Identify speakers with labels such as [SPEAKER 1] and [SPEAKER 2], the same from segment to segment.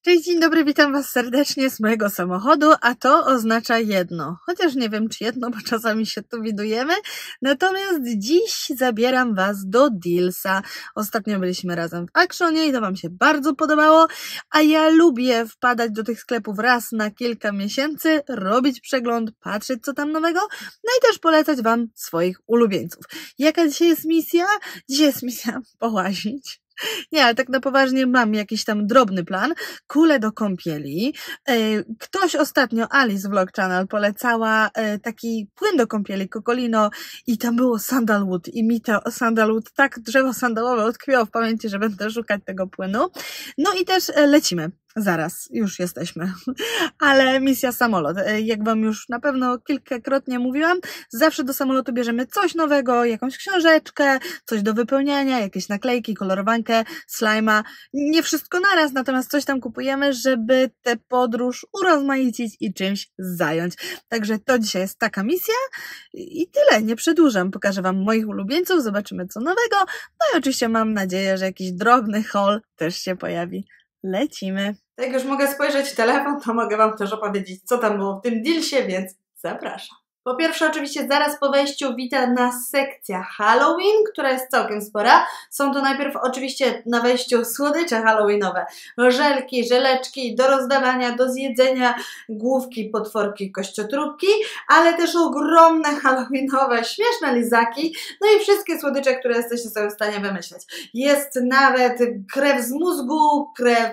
[SPEAKER 1] Cześć, dzień dobry, witam Was serdecznie z mojego samochodu, a to oznacza jedno, chociaż nie wiem czy jedno, bo czasami się tu widujemy, natomiast dziś zabieram Was do Dealsa. Ostatnio byliśmy razem w Actionie i to Wam się bardzo podobało, a ja lubię wpadać do tych sklepów raz na kilka miesięcy, robić przegląd, patrzeć co tam nowego, no i też polecać Wam swoich ulubieńców. Jaka dzisiaj jest misja? Dzisiaj jest misja połazić. Nie, ale tak na poważnie mam jakiś tam drobny plan. Kulę do kąpieli. Ktoś ostatnio, Alice Vlog Channel, polecała taki płyn do kąpieli, Cocolino, i tam było sandalwood i mi to sandalwood, tak drzewo sandałowe utkwiło w pamięci, że będę szukać tego płynu. No i też lecimy. Zaraz, już jesteśmy. Ale misja samolot. Jak Wam już na pewno kilkakrotnie mówiłam, zawsze do samolotu bierzemy coś nowego, jakąś książeczkę, coś do wypełniania, jakieś naklejki, kolorowankę, slajma. Nie wszystko naraz, natomiast coś tam kupujemy, żeby tę podróż urozmaicić i czymś zająć. Także to dzisiaj jest taka misja i tyle, nie przedłużam. Pokażę Wam moich ulubieńców, zobaczymy co nowego. No i oczywiście mam nadzieję, że jakiś drobny haul też się pojawi. Lecimy. Jak już mogę spojrzeć w telefon, to mogę Wam też opowiedzieć, co tam było w tym dealsie, więc zapraszam. Po pierwsze, oczywiście zaraz po wejściu wita nas sekcja Halloween, która jest całkiem spora. Są to najpierw oczywiście na wejściu słodycze halloweenowe, żelki, żeleczki do rozdawania, do zjedzenia, główki, potworki, kościotróbki, ale też ogromne halloweenowe, śmieszne lizaki, no i wszystkie słodycze, które jesteście sobie w stanie wymyśleć. Jest nawet krew z mózgu, krew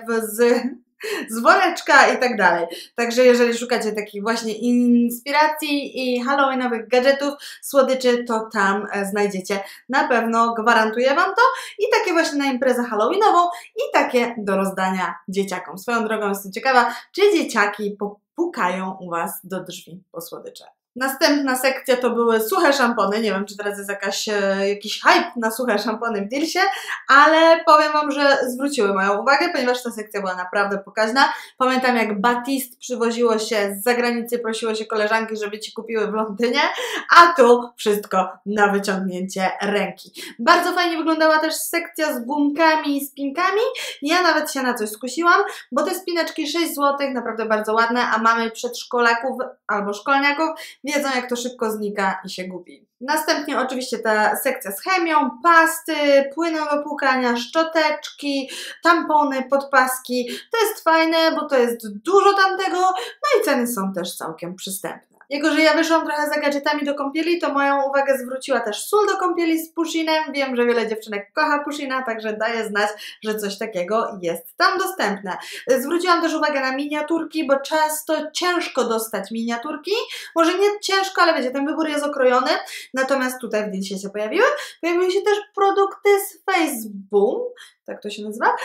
[SPEAKER 1] z woreczka i tak dalej. Także jeżeli szukacie takich właśnie inspiracji i halloweenowych gadżetów, słodyczy, to tam znajdziecie. Na pewno gwarantuję Wam to. I takie właśnie na imprezę halloweenową i takie do rozdania dzieciakom. Swoją drogą jestem ciekawa, czy dzieciaki pukają u Was do drzwi po słodycze. Następna sekcja to były suche szampony. Nie wiem, czy teraz jest jakiś hype na suche szampony w Dealsie, ale powiem Wam, że zwróciły moją uwagę, ponieważ ta sekcja była naprawdę pokaźna. Pamiętam, jak Batiste przywoziło się z zagranicy, prosiło się koleżanki, żeby ci kupiły w Londynie, a tu wszystko na wyciągnięcie ręki. Bardzo fajnie wyglądała też sekcja z gumkami i spinkami. Ja nawet się na coś skusiłam, bo te spineczki 6 zł, naprawdę bardzo ładne, a mamy przedszkolaków albo szkolniaków, wiedzą, jak to szybko znika i się gubi. Następnie oczywiście ta sekcja z chemią, pasty, płyny do płukania, szczoteczki, tampony, podpaski. To jest fajne, bo to jest dużo tamtego, no i ceny są też całkiem przystępne. Jako że ja wyszłam trochę za gadżetami do kąpieli, to moją uwagę zwróciła też sól do kąpieli z Pushinem. Wiem, że wiele dziewczynek kocha Pushina, także daję znać, że coś takiego jest tam dostępne. Zwróciłam też uwagę na miniaturki, bo często ciężko dostać miniaturki. Może nie ciężko, ale wiecie, ten wybór jest okrojony. Natomiast tutaj w Dealsie się pojawiły. Pojawiły się też produkty z Faceboom, tak to się nazywa,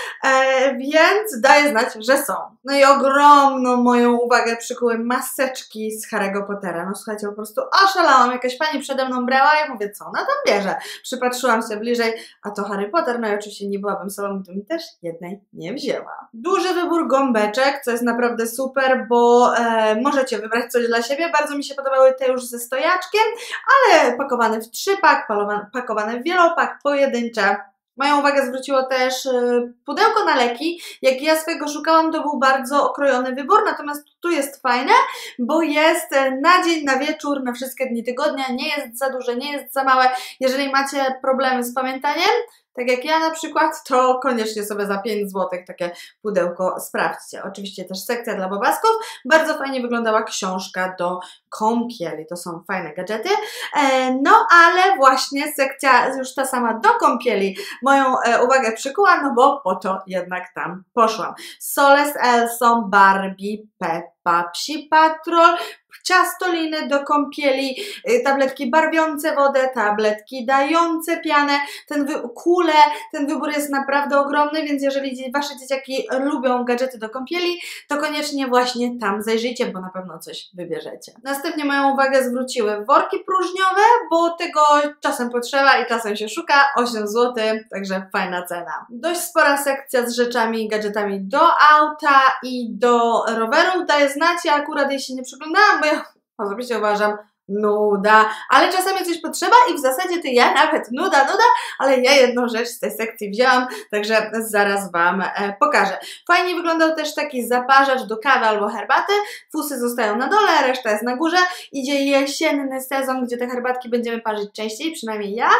[SPEAKER 1] więc daję znać, że są. No i ogromną moją uwagę przykuły maseczki z Harry'ego Pottera. No słuchajcie, po prostu oszalałam. Jakaś pani przede mną brała i mówię, co ona tam bierze? Przypatrzyłam się bliżej, a to Harry Potter, no i oczywiście nie byłabym sobą, gdybym też jednej nie wzięła. Duży wybór gąbeczek, co jest naprawdę super, bo możecie wybrać coś dla siebie. Bardzo mi się podobały te już ze stojaczkiem, ale pakowane w 3-pak, pakowane w wielopak, pojedyncze. Moją uwagę zwróciło też pudełko na leki. Jak ja swojego szukałam, to był bardzo okrojony wybór, natomiast tu jest fajne, bo jest na dzień, na wieczór, na wszystkie dni tygodnia, nie jest za duże, nie jest za małe. Jeżeli macie problemy z pamiętaniem, tak jak ja na przykład, to koniecznie sobie za 5 zł takie pudełko sprawdźcie. Oczywiście też sekcja dla bobasków. Bardzo fajnie wyglądała książka do kąpieli. To są fajne gadżety. No ale właśnie sekcja już ta sama do kąpieli moją uwagę przykuła, no bo po to jednak tam poszłam. Sole z Elsą, Barbie, Peppa, Psi Patrol, ciastoliny do kąpieli, tabletki barwiące wodę, tabletki dające pianę, kule, ten wybór jest naprawdę ogromny, więc jeżeli Wasze dzieciaki lubią gadżety do kąpieli, to koniecznie właśnie tam zajrzyjcie, bo na pewno coś wybierzecie. Następnie moją uwagę zwróciły worki próżniowe, bo tego czasem potrzeba i czasem się szuka, 8 zł, także fajna cena. Dość spora sekcja z rzeczami i gadżetami do auta i do roweru, daję znać, ja akurat jej się nie przyglądałam, bo ja osobiście uważam, nuda, ale czasami coś potrzeba i w zasadzie to ja nawet nuda, ale ja jedną rzecz z tej sekcji wzięłam, także zaraz Wam pokażę. Fajnie wyglądał też taki zaparzacz do kawy albo herbaty, fusy zostają na dole, reszta jest na górze. Idzie jesienny sezon, gdzie te herbatki będziemy parzyć częściej, przynajmniej ja.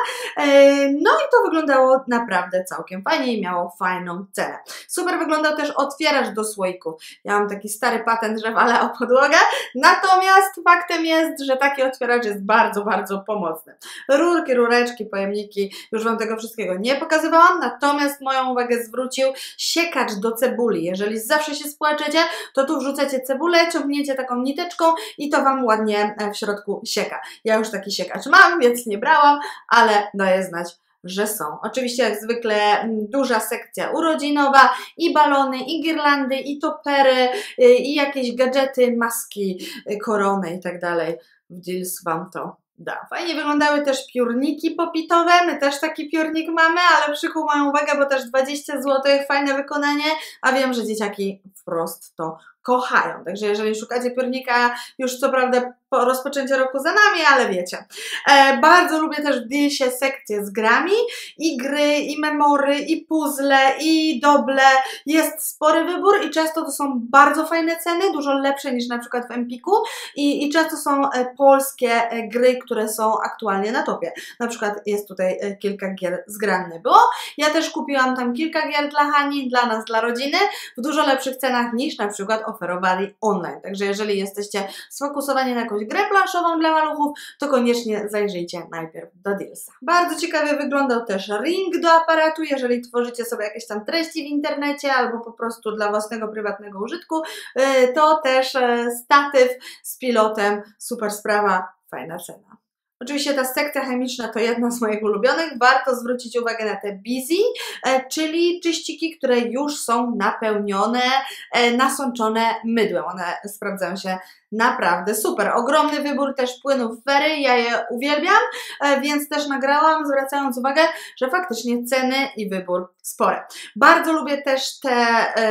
[SPEAKER 1] No i to wyglądało naprawdę całkiem fajnie i miało fajną cenę. Super wyglądał też otwieracz do słoików. Ja mam taki stary patent, że walę o podłogę, natomiast faktem jest, że taki otwieracz jest bardzo, bardzo pomocny. Rurki, rureczki, pojemniki, już Wam tego wszystkiego nie pokazywałam, natomiast moją uwagę zwrócił siekacz do cebuli. Jeżeli zawsze się spłaczecie, to tu wrzucacie cebulę, ciągniecie taką niteczką i to Wam ładnie w środku sieka. Ja już taki siekacz mam, więc nie brałam, ale daję znać, że są. Oczywiście jak zwykle duża sekcja urodzinowa, i balony, i girlandy, i topery, i jakieś gadżety, maski, korony i tak dalej. W Deals Wam to da. Fajnie wyglądały też piórniki popitowe, my też taki piórnik mamy, ale przykuł moją uwagę, bo też 20 zł, fajne wykonanie, a wiem, że dzieciaki wprost to kochają. Także jeżeli szukacie piórnika, już co prawda po rozpoczęciu roku za nami, ale wiecie. Bardzo lubię też w Dealsie sekcję z grami, i gry, i memory, i puzzle, i doble. Jest spory wybór i często to są bardzo fajne ceny, dużo lepsze niż na przykład w Empiku i często są polskie gry, które są aktualnie na topie. Na przykład jest tutaj kilka gier z Gran nie było. Ja też kupiłam tam kilka gier dla Hani, dla nas, dla rodziny, w dużo lepszych cenach niż na przykład oferowali online. Także jeżeli jesteście sfokusowani na jakąś grę planszową dla maluchów, to koniecznie zajrzyjcie najpierw do Dealsa. Bardzo ciekawie wyglądał też ring do aparatu, jeżeli tworzycie sobie jakieś tam treści w internecie albo po prostu dla własnego prywatnego użytku, to też statyw z pilotem, super sprawa, fajna cena. Oczywiście ta sekcja chemiczna to jedna z moich ulubionych. Warto zwrócić uwagę na te Busy, czyli czyściki, które już są napełnione, nasączone mydłem. One sprawdzają się naprawdę super. Ogromny wybór też płynów Fairy, ja je uwielbiam, więc też nagrałam, zwracając uwagę, że faktycznie ceny i wybór spory. Bardzo lubię też te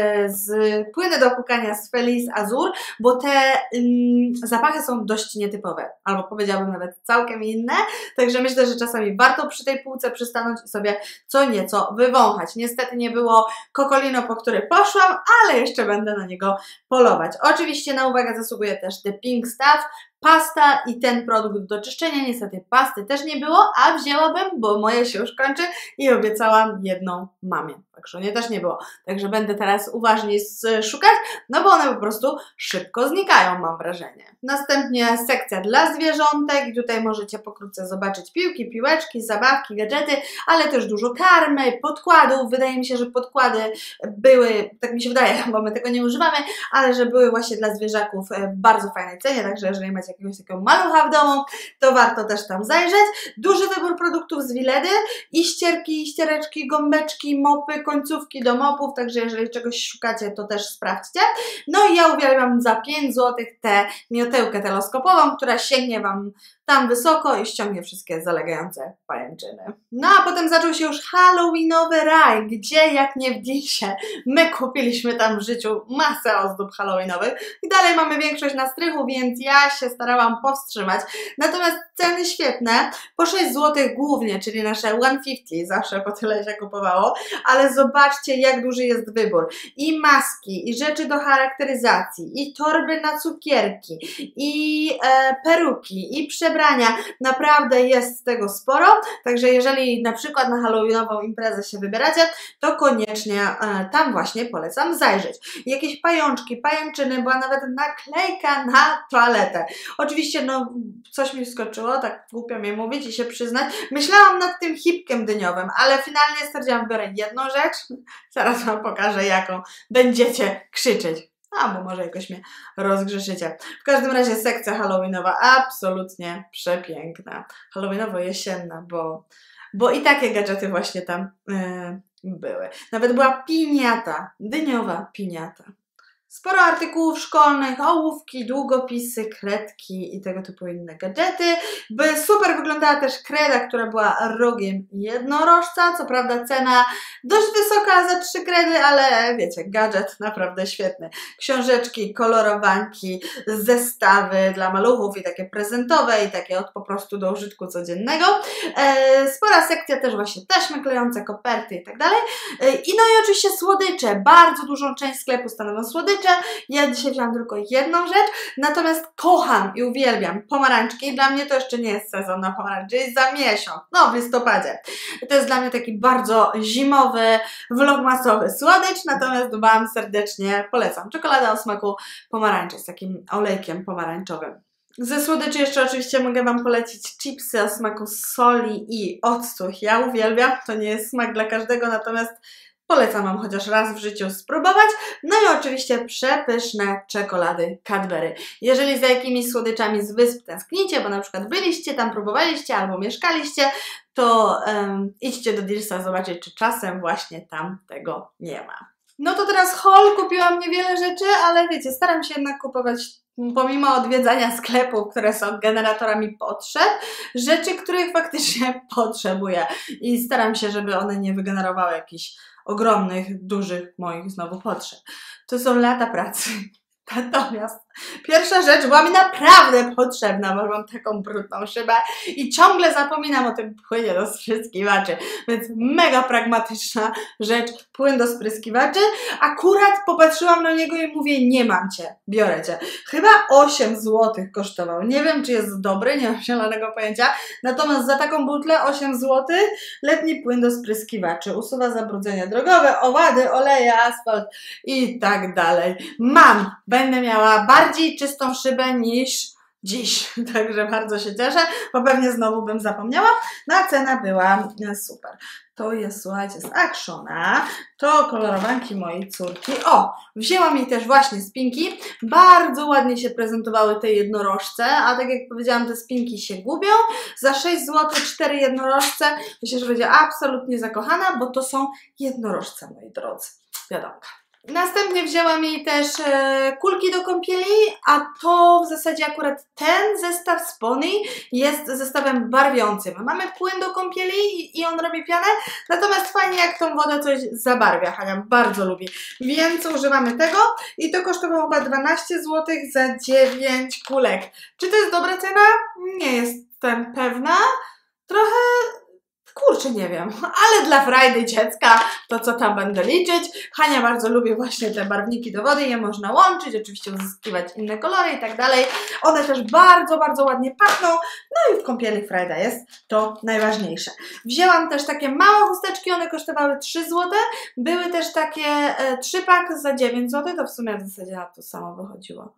[SPEAKER 1] płyny do płukania z Feliz Azur, bo te zapachy są dość nietypowe, albo powiedziałabym nawet całkiem inne, także myślę, że czasami warto przy tej półce przystanąć i sobie co nieco wywąchać. Niestety nie było Kokolino, po który poszłam, ale jeszcze będę na niego polować. Oczywiście na uwagę zasługuje też The Pink Stuff, pasta i ten produkt do czyszczenia. Niestety pasty też nie było, a wzięłabym, bo moje się już kończy i obiecałam jedną mamie. Także nie też nie było. Także będę teraz uważnie szukać, no bo one po prostu szybko znikają, mam wrażenie. Następnie sekcja dla zwierzątek i tutaj możecie pokrótce zobaczyć piłki, piłeczki, zabawki, gadżety, ale też dużo karmy, podkładów. Wydaje mi się, że podkłady były, tak mi się wydaje, bo my tego nie używamy, ale że były właśnie dla zwierzaków w bardzo fajnej cenie, także jeżeli macie jakiegoś takiego malucha w domu, to warto też tam zajrzeć. Duży wybór produktów z Wiledy, i ścierki, i ściereczki, gąbeczki, mopy, końcówki do mopów, także jeżeli czegoś szukacie, to też sprawdźcie. No i ja uwielbiam za 5 zł tę miotełkę teleskopową, która sięgnie Wam tam wysoko i ściągnie wszystkie zalegające pajęczyny. No a potem zaczął się już halloweenowy raj, gdzie jak nie w Dealsie. My kupiliśmy tam w życiu masę ozdób halloweenowych i dalej mamy większość na strychu, więc ja się starałam powstrzymać. Natomiast ceny świetne, po 6 zł głównie, czyli nasze 150, zawsze po tyle się kupowało, ale zobaczcie, jak duży jest wybór. I maski, i rzeczy do charakteryzacji, i torby na cukierki, i peruki, i przebrania. Naprawdę jest tego sporo, także jeżeli na przykład na halloweenową imprezę się wybieracie, to koniecznie tam właśnie polecam zajrzeć. Jakieś pajączki, pajęczyny, była nawet naklejka na toaletę. Oczywiście, no, coś mi wskoczyło, tak głupio mi mówić i się przyznać. Myślałam nad tym hipkiem dyniowym, ale finalnie stwierdziłam, biorę jedną rzecz, zaraz Wam pokażę jaką, będziecie krzyczeć. Albo może jakoś mnie rozgrzeszycie. W każdym razie sekcja halloweenowa absolutnie przepiękna. Halloweenowo-jesienna, bo i takie gadżety właśnie tam były. Nawet była piniata, dyniowa piniata. Sporo artykułów szkolnych, ołówki, długopisy, kredki i tego typu inne gadżety. Super wyglądała też kreda, która była rogiem jednorożca. Co prawda cena dość wysoka za 3 kredy, ale wiecie, gadżet naprawdę świetny. Książeczki, kolorowanki, zestawy dla maluchów i takie prezentowe i takie po prostu do użytku codziennego. Spora sekcja też właśnie taśmy klejące, koperty i tak dalej. I no i oczywiście słodycze. Bardzo dużą część sklepu stanowią słodycze. Ja dzisiaj wziąłam tylko jedną rzecz, natomiast kocham i uwielbiam pomarańczki. Dla mnie to jeszcze nie jest sezon na pomarańcze, jest za miesiąc, no w listopadzie. To jest dla mnie taki bardzo zimowy, vlogmasowy słodycz, natomiast Wam serdecznie polecam. Czekolada o smaku pomarańczy z takim olejkiem pomarańczowym. Ze słodyczy jeszcze oczywiście mogę Wam polecić chipsy o smaku soli i octu. Ja uwielbiam, to nie jest smak dla każdego, natomiast polecam Wam chociaż raz w życiu spróbować. No i oczywiście przepyszne czekolady Cadbury. Jeżeli za jakimiś słodyczami z wysp tęsknicie, bo na przykład byliście tam, próbowaliście albo mieszkaliście, to idźcie do Dealsa zobaczyć, czy czasem właśnie tam tego nie ma. No to teraz haul, kupiłam niewiele rzeczy, ale wiecie, staram się jednak kupować pomimo odwiedzania sklepów, które są generatorami potrzeb, rzeczy, których faktycznie potrzebuję i staram się, żeby one nie wygenerowały jakichś ogromnych, dużych moich znowu potrzeb. To są lata pracy. Natomiast pierwsza rzecz była mi naprawdę potrzebna, bo mam taką brudną szybę i ciągle zapominam o tym płynie do spryskiwaczy, więc mega pragmatyczna rzecz, płyn do spryskiwaczy. Akurat popatrzyłam na niego i mówię, nie mam Cię, biorę Cię. Chyba 8 zł kosztował, nie wiem czy jest dobry, nie mam zielonego pojęcia, natomiast za taką butlę 8 zł letni płyn do spryskiwaczy, usuwa zabrudzenia drogowe, owady, oleje, asfalt i tak dalej. Będę miała bardziej czystą szybę niż dziś, także bardzo się cieszę, bo pewnie znowu bym zapomniała, no a cena była super. To jest, słuchajcie, z Actiona, to kolorowanki mojej córki. O, wzięłam jej też właśnie spinki, bardzo ładnie się prezentowały te jednorożce, a tak jak powiedziałam, te spinki się gubią. Za 6 zł 4 jednorożce, myślę, że będzie absolutnie zakochana, bo to są jednorożce, moi drodzy, wiadomka. Następnie wzięłam jej też kulki do kąpieli, a to w zasadzie akurat ten zestaw z Pony jest zestawem barwiącym. Mamy płyn do kąpieli i on robi pianę, natomiast fajnie jak tą wodę coś zabarwia, Hania bardzo lubi, więc używamy tego i to kosztowało chyba 12 zł za 9 kulek. Czy to jest dobra cena? Nie jestem pewna, trochę... Kurczę, nie wiem, ale dla frajdy dziecka to co tam będę liczyć. Hania bardzo lubi właśnie te barwniki do wody, je można łączyć, oczywiście uzyskiwać inne kolory i tak dalej. One też bardzo, bardzo ładnie pachną, no i w kąpieli frajda jest to najważniejsze. Wzięłam też takie małe chusteczki, one kosztowały 3 zł, były też takie 3-pak za 9 zł, to w sumie w zasadzie na to samo wychodziło.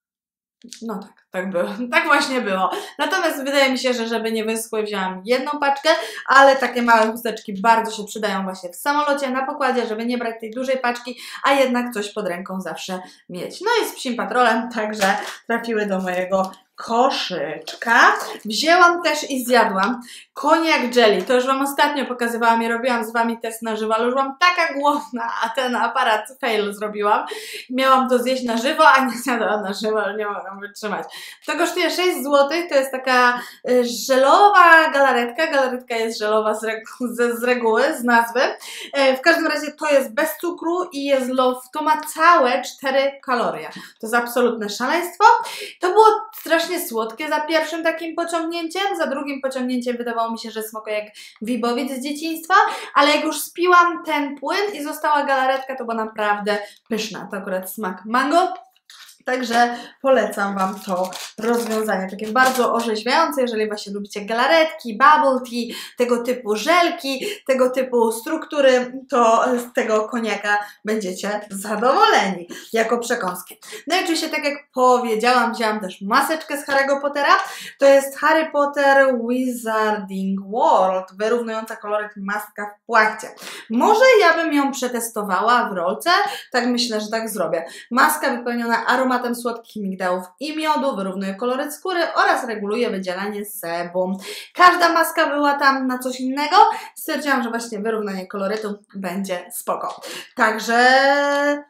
[SPEAKER 1] No tak było, tak właśnie było. Natomiast wydaje mi się, że żeby nie wyschły, wzięłam jedną paczkę, ale takie małe chusteczki bardzo się przydają właśnie w samolocie, na pokładzie, żeby nie brać tej dużej paczki, a jednak coś pod ręką zawsze mieć. No i z Psim Patrolem także trafiły do mojego koszyczka. Wzięłam też i zjadłam koniak jelly. To już Wam ostatnio pokazywałam i robiłam z Wami test na żywo, ale już byłam taka głodna, a ten aparat fail zrobiłam. Miałam to zjeść na żywo, a nie zjadłam na żywo, ale nie mogłam wytrzymać. To kosztuje 6 zł, to jest taka żelowa galaretka. Galaretka jest żelowa z reguły, z nazwy. W każdym razie to jest bez cukru i jest low. To ma całe 4 kalorie. To jest absolutne szaleństwo. To było strasznie słodkie za pierwszym takim pociągnięciem, za drugim pociągnięciem wydawało mi się, że smakuje jak Wibowic z dzieciństwa, ale jak już spiłam ten płyn i została galaretka, to była naprawdę pyszna. To akurat smak mango. Także polecam Wam to rozwiązanie, takie bardzo orzeźwiające, jeżeli właśnie lubicie galaretki, bubble tea, tego typu żelki, tego typu struktury, to z tego koniaka będziecie zadowoleni jako przekąski. No i oczywiście, tak jak powiedziałam, wzięłam też maseczkę z Harry'ego Pottera, to jest Harry Potter Wizarding World, wyrównująca koloryt maska w płachcie. Może ja bym ją przetestowała w rolce, tak myślę, że tak zrobię. Maska wypełniona aromatem słodkich migdałów i miodu, wyrównuje koloryt skóry oraz reguluje wydzielanie sebum. Każda maska była tam na coś innego. Stwierdziłam, że właśnie wyrównanie kolorytu będzie spoko. Także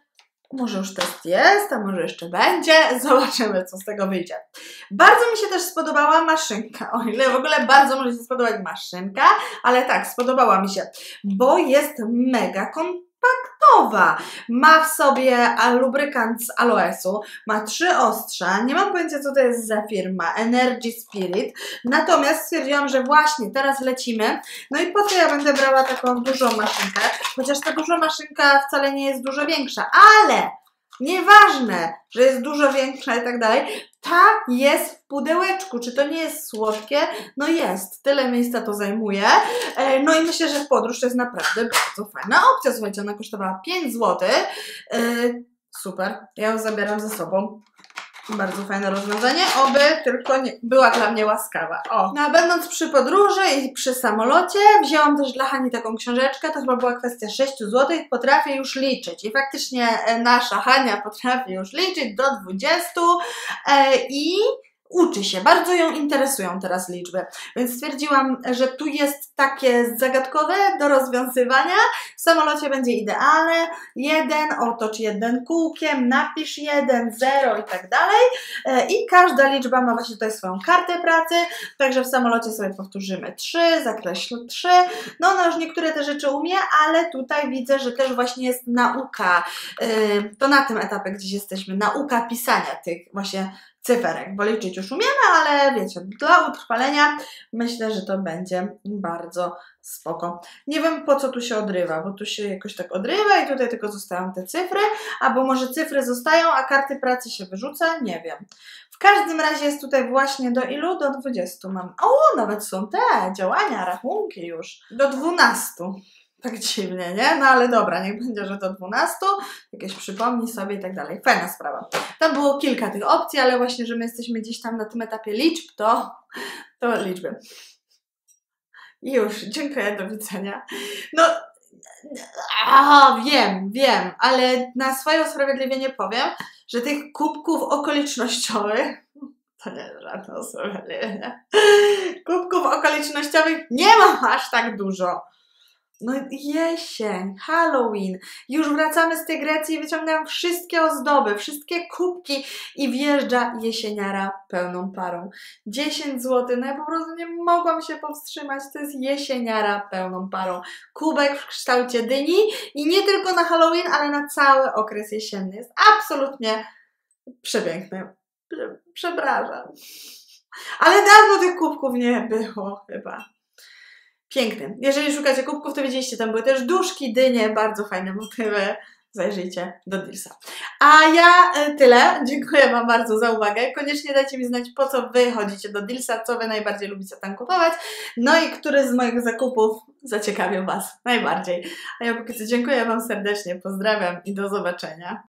[SPEAKER 1] Może już test jest, a może jeszcze będzie. Zobaczymy, co z tego wyjdzie. Bardzo mi się też spodobała maszynka. O ile w ogóle bardzo może się spodobać maszynka, ale tak, spodobała mi się, bo jest mega kompaktowa. Ma w sobie lubrykant z aloesu, ma 3 ostrza, nie mam pojęcia, co to jest za firma, Energy Spirit, natomiast stwierdziłam, że właśnie teraz lecimy, no i po co ja będę brała taką dużą maszynkę, chociaż ta duża maszynka wcale nie jest dużo większa, ale nieważne, że jest dużo większa i tak dalej, ta jest w pudełeczku. Czy to nie jest słodkie? No jest. Tyle miejsca to zajmuje. No i myślę, że w podróż to jest naprawdę bardzo fajna opcja. Słuchajcie, ona kosztowała 5 zł. Super. Ja ją zabieram ze sobą. Bardzo fajne rozwiązanie, oby tylko nie była dla mnie łaskawa. O. No a będąc przy podróży i przy samolocie, wzięłam też dla Hani taką książeczkę, to chyba była kwestia 6 zł, potrafię już liczyć. I faktycznie nasza Hania potrafi już liczyć do 20 i uczy się, bardzo ją interesują teraz liczby, więc stwierdziłam, że tu jest takie zagadkowe do rozwiązywania. W samolocie będzie idealne. 1, otocz 1 kółkiem, napisz 1, 0 i tak dalej. I każda liczba ma właśnie tutaj swoją kartę pracy, także w samolocie sobie powtórzymy 3, zakreśl 3. No ona już niektóre te rzeczy umie, ale tutaj widzę, że też właśnie jest nauka. To na tym etapie gdzieś jesteśmy, nauka pisania tych właśnie cyferek, bo liczyć już umiemy, ale wiecie, dla utrwalenia myślę, że to będzie bardzo spoko. Nie wiem, po co tu się odrywa, bo tu się jakoś tak odrywa i tutaj tylko zostają te cyfry, albo może cyfry zostają, a karty pracy się wyrzuca, nie wiem. W każdym razie jest tutaj właśnie do ilu? Do 20 mam. O, nawet są te działania, rachunki już. Do 12. Tak dziwnie, nie? No ale dobra, niech będzie, że do 12, jakieś przypomnij sobie i tak dalej. Fajna sprawa. Tam było kilka tych opcji, ale właśnie, że my jesteśmy gdzieś tam na tym etapie liczb, to liczby. Już, dziękuję, do widzenia. No, wiem, ale na swoje usprawiedliwienie powiem, że tych kubków okolicznościowych, to nie jest żadne usprawiedliwienie, kubków okolicznościowych nie mam aż tak dużo. No jesień, Halloween, już wracamy z tej Grecji i wyciągam wszystkie ozdoby, wszystkie kubki i wjeżdża jesieniara pełną parą. 10 zł, no ja po prostu nie mogłam się powstrzymać, to jest jesieniara pełną parą. Kubek w kształcie dyni i nie tylko na Halloween, ale na cały okres jesienny. Jest absolutnie przepiękny. Przepraszam. Ale dawno tych kubków nie było chyba. Piękny. Jeżeli szukacie kubków, to widzieliście, tam były też duszki, dynie, bardzo fajne motywy. Zajrzyjcie do Dealsa. A ja tyle. Dziękuję Wam bardzo za uwagę. Koniecznie dajcie mi znać, po co Wy chodzicie do Dealsa, co Wy najbardziej lubicie tam kupować. No i który z moich zakupów zaciekawił Was najbardziej. A ja póki co dziękuję Wam serdecznie, pozdrawiam i do zobaczenia.